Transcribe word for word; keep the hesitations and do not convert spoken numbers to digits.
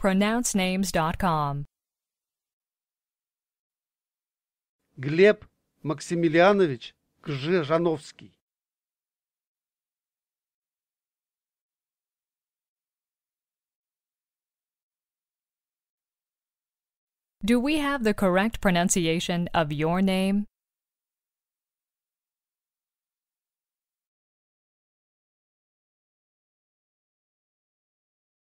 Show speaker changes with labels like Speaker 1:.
Speaker 1: pronounce names dot com.
Speaker 2: Gleb Maximilianovich Krzhizhanovsky.
Speaker 1: Do we have the correct pronunciation of your name?